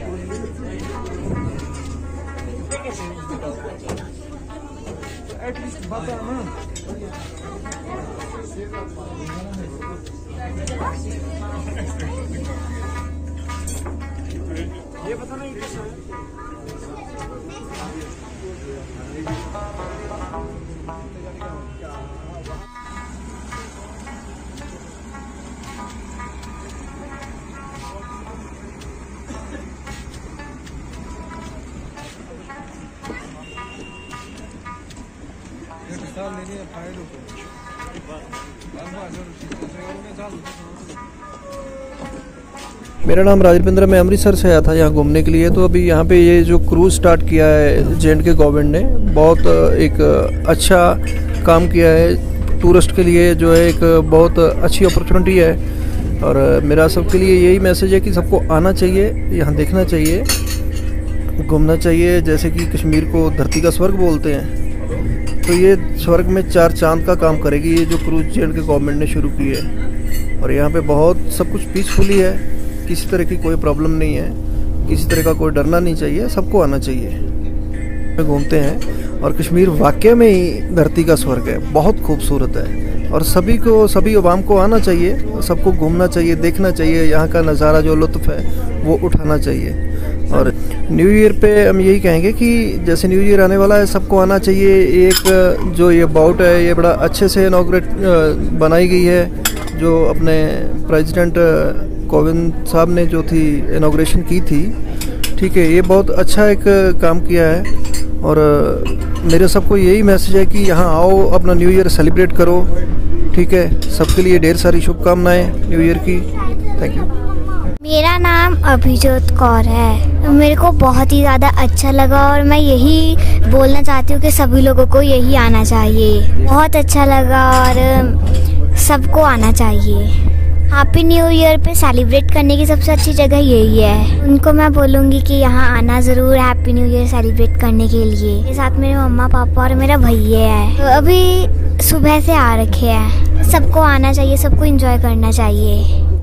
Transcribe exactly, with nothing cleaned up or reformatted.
At least बता ना। ये पता नहीं कैसा है। मेरा नाम राजविंद्र, मैं अमृतसर से आया था यहाँ घूमने के लिए। तो अभी यहाँ पे ये जो क्रूज़ स्टार्ट किया है जे एंड के गवर्नमेंट ने, बहुत एक अच्छा काम किया है टूरिस्ट के लिए, जो है एक बहुत अच्छी अपॉर्चुनिटी है। और मेरा सबके लिए यही मैसेज है कि सबको आना चाहिए, यहाँ देखना चाहिए, घूमना चाहिए। जैसे कि कश्मीर को धरती का स्वर्ग बोलते हैं, तो ये स्वर्ग में चार चांद का काम करेगी ये जो cruise J and K government ने शुरू की है। और यहाँ पे बहुत सब कुछ पीसफुली है, किसी तरह की कोई प्रॉब्लम नहीं है, किसी तरह का कोई डरना नहीं चाहिए, सबको आना चाहिए। घूमते हैं और कश्मीर वाकई में ही धरती का स्वर्ग है, बहुत खूबसूरत है। और सभी को, सभी अवाम को आना चाहिए, सबको घूमना चाहिए, देखना चाहिए, यहाँ का नज़ारा जो लुत्फ़ है वो उठाना चाहिए। और न्यू ईयर पे हम यही कहेंगे कि जैसे न्यू ईयर आने वाला है, सबको आना चाहिए। एक जो ये बाउट है ये बड़ा अच्छे से इनॉग्रेट बनाई गई है, जो अपने प्रेसिडेंट कोविंद साहब ने जो थी इनॉग्रेशन की थी, ठीक है। ये बहुत अच्छा एक काम किया है। और मेरे सबको यही मैसेज है कि यहाँ आओ, अपना न्यू ईयर सेलिब्रेट करो, ठीक है। सबके लिए ढेर सारी शुभकामनाएं न्यू ईयर की। Thank you. मेरा नाम अभिजोत कौर है। मेरे को बहुत ही ज़्यादा अच्छा लगा और मैं यही बोलना चाहती हूँ कि सभी लोगों को यही आना चाहिए। बहुत अच्छा लगा और सबको आना चाहिए। हैप्पी न्यू ईयर पे सेलिब्रेट करने की सबसे अच्छी जगह यही है। उनको मैं बोलूँगी कि यहाँ आना ज़रूर हैप्पी न्यू ईयर सेलिब्रेट करने के लिए। मेरे साथ मेरे मम्मा पापा और मेरा भैया है, तो अभी सुबह से आ रखे हैं। सबको आना चाहिए, सबको एंजॉय करना चाहिए।